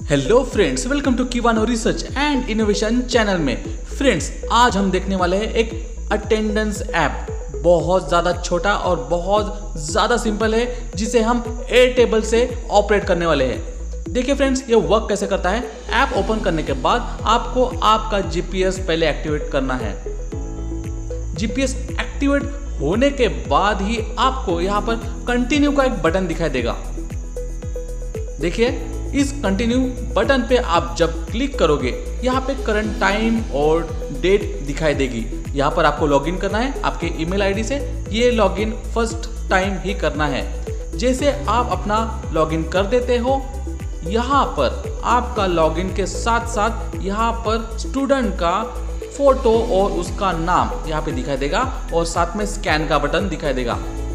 Hello friends, welcome to Kiwano research and innovation channel में। Friends, आज हम देखने वाले हैं एक अटेंडेंस ऐप। बहुत ज़्यादा छोटा और बहुत ज़्यादा सिंपल है, जिसे हम एयरटेबल से ऑपरेट करने वाले हैं। देखिए फ्रेंड्स, ये वर्क कैसे करता है। ऐप ओपन करने के बाद आपको आपका जीपीएस पहले एक्टिवेट करना है। जीपीएस एक्टिवेट होने के बाद ही आपको यहाँ पर कंटिन्यू का एक बटन दिखाई देगा। देखिए, इस कंटिन्यू बटन पे आप जब क्लिक करोगे, यहाँ पे करंट टाइम और डेट दिखाई देगी। यहाँ पर आपको लॉगिन करना है आपके ईमेल आईडी से। ये लॉगिन फर्स्ट टाइम ही करना है। जैसे आप अपना लॉगिन कर देते हो, यहाँ पर आपका लॉगिन के साथ साथ यहाँ पर स्टूडेंट का फोटो और उसका नाम यहाँ पे दिखाई देगा और साथ में स्कैन का बटन दिखाई देगा।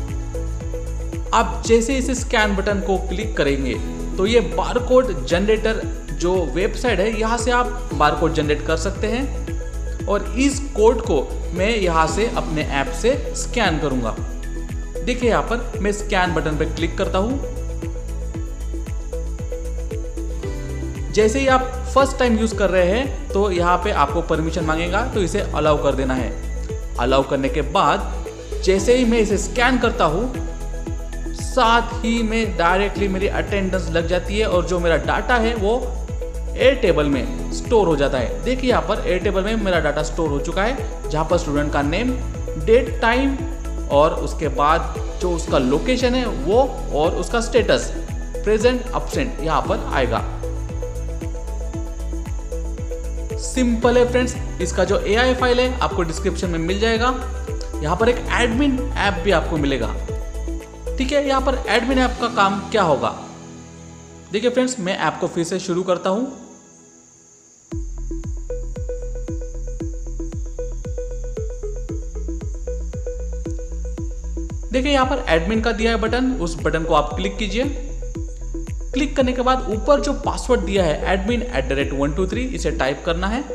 आप जैसे इस स्कैन बटन को क्लिक करेंगे तो ये बारकोड जनरेटर जो वेबसाइट है, यहाँ से आप बारकोड जनरेट कर सकते हैं और इस कोड को मैं यहाँ से अपने ऐप से स्कैन करूँगा। देखिए, यहाँ पर मैं स्कैन बटन पर क्लिक करता हूँ। जैसे ही आप फर्स्ट टाइम यूज़ कर रहे हैं तो यहाँ पे आपको परमिशन मांगेगा, तो इसे अलाउ कर देना है। अलाउ करने के बाद जैसे ही मैं इसे स्कैन करता हूँ, साथ ही में डायरेक्टली मेरी अटेंडेंस लग जाती है और जो मेरा डाटा है वो एयरटेबल में स्टोर हो जाता है। देखिए, यहाँ पर एयरटेबल में मेरा डाटा स्टोर हो चुका है, जहाँ पर स्टूडेंट का नेम, डेट, टाइम और उसके बाद जो उसका लोकेशन है वो और उसका स्टेटस प्रेजेंट, एब्सेंट यहाँ पर आएगा। सिंपल है फ्रेंड्स। इसका जो AI फाइल है आपको डिस्क्रिप्शन में मिल जाएगा। यहाँ पर एक एडमिन ऐप भी आपको मिलेगा। ठीक है, यहाँ पर एडमिन ऐप का काम क्या होगा। देखिए फ्रेंड्स, मैं ऐप को फिर से शुरू करता हूं। देखिए, यहाँ पर एडमिन का दिया है बटन, उस बटन को आप क्लिक कीजिए। क्लिक करने के बाद ऊपर जो पासवर्ड दिया है admin@123, इसे टाइप करना है।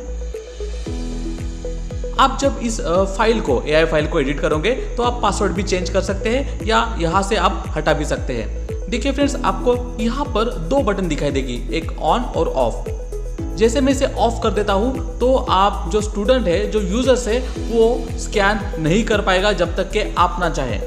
आप जब इस फाइल को, AI फाइल को एडिट करोगे तो आप पासवर्ड भी चेंज कर सकते हैं या यहाँ से आप हटा भी सकते हैं। देखिए फ्रेंड्स, आपको यहाँ पर दो बटन दिखाई देगी, एक ऑन और ऑफ। जैसे मैं इसे ऑफ कर देता हूँ तो आप जो स्टूडेंट है, जो यूजर्स है, वो स्कैन नहीं कर पाएगा जब तक कि आप ना चाहें।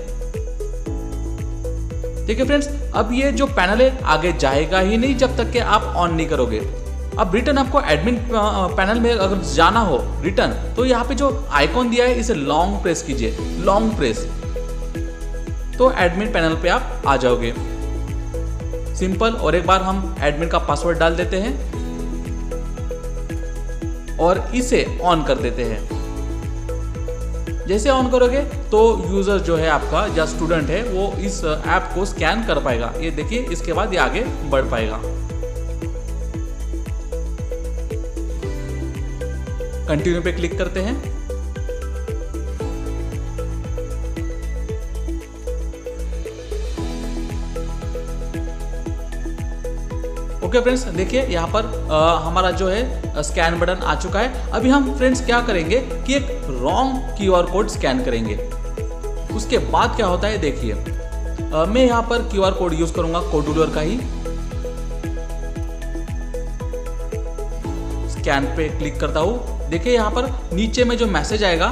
देखिए फ्रेंड्स, अब ये जो पैनल है आगे जाएगा ही नहीं जब तक कि आप ऑन नहीं करोगे। अब रिटर्न आपको एडमिन पैनल में अगर जाना हो रिटर्न, तो यहाँ पे जो आइकॉन दिया है इसे लॉन्ग प्रेस कीजिए, लॉन्ग प्रेस, तो एडमिन पैनल पे आप आ जाओगे। सिंपल। और एक बार हम एडमिन का पासवर्ड डाल देते हैं और इसे ऑन कर देते हैं। जैसे ऑन करोगे तो यूजर जो है आपका या स्टूडेंट है वो इस ऐप को स्कैन कर पाएगा। ये देखिए, इसके बाद ये आगे बढ़ पाएगा। कंटिन्यू पे क्लिक करते हैं। ओके फ्रेंड्स, देखिए यहाँ पर हमारा जो है स्कैन बटन आ चुका है। अभी हम फ्रेंड्स क्या करेंगे कि एक रॉन्ग QR कोड स्कैन करेंगे। उसके बाद क्या होता है देखिए, मैं यहाँ पर QR कोड यूज करूंगा कोडुलर का ही। स्कैन पे क्लिक करता हूं। देखिए, यहाँ पर नीचे में जो मैसेज आएगा,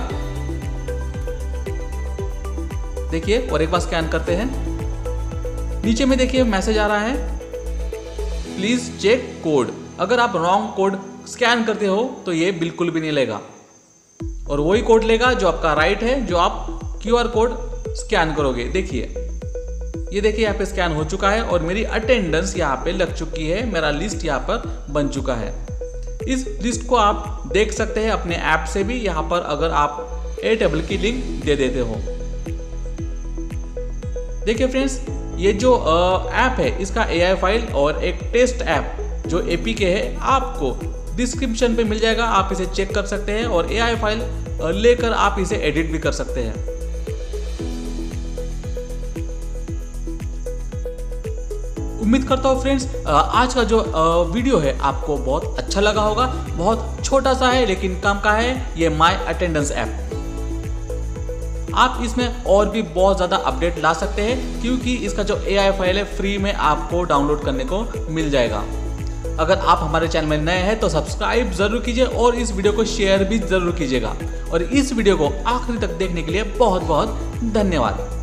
देखिए, और एक बार स्कैन करते हैं। नीचे में देखिए मैसेज आ रहा है, प्लीज चेक कोड। अगर आप रॉन्ग कोड स्कैन करते हो तो ये बिल्कुल भी नहीं लेगा और वही कोड लेगा जो आपका राइट है, जो आप QR कोड स्कैन करोगे। देखिए, ये देखिए यहाँ पे स्कैन हो चुका है और मेरी अटेंडेंस यहाँ पे लग चुकी है। मेरा लिस्ट यहाँ पर बन चुका है। इस लिस्ट को आप देख सकते हैं अपने ऐप से भी, यहाँ पर अगर आप एयरटेबल की लिंक दे देते हो। देखिए फ्रेंड्स, ये जो ऐप है इसका AI फाइल और एक टेस्ट ऐप जो APK है आपको डिस्क्रिप्शन पे मिल जाएगा। आप इसे चेक कर सकते हैं और AI फाइल लेकर आप इसे एडिट भी कर सकते हैं। उम्मीद करता हूँ फ्रेंड्स आज का जो वीडियो है आपको बहुत अच्छा लगा होगा। बहुत छोटा सा है लेकिन काम का है ये माई अटेंडेंस ऐप। आप इसमें और भी बहुत ज़्यादा अपडेट ला सकते हैं क्योंकि इसका जो AI फाइल है फ्री में आपको डाउनलोड करने को मिल जाएगा। अगर आप हमारे चैनल में नए हैं तो सब्सक्राइब जरूर कीजिए और इस वीडियो को शेयर भी जरूर कीजिएगा। और इस वीडियो को आखिरी तक देखने के लिए बहुत बहुत धन्यवाद।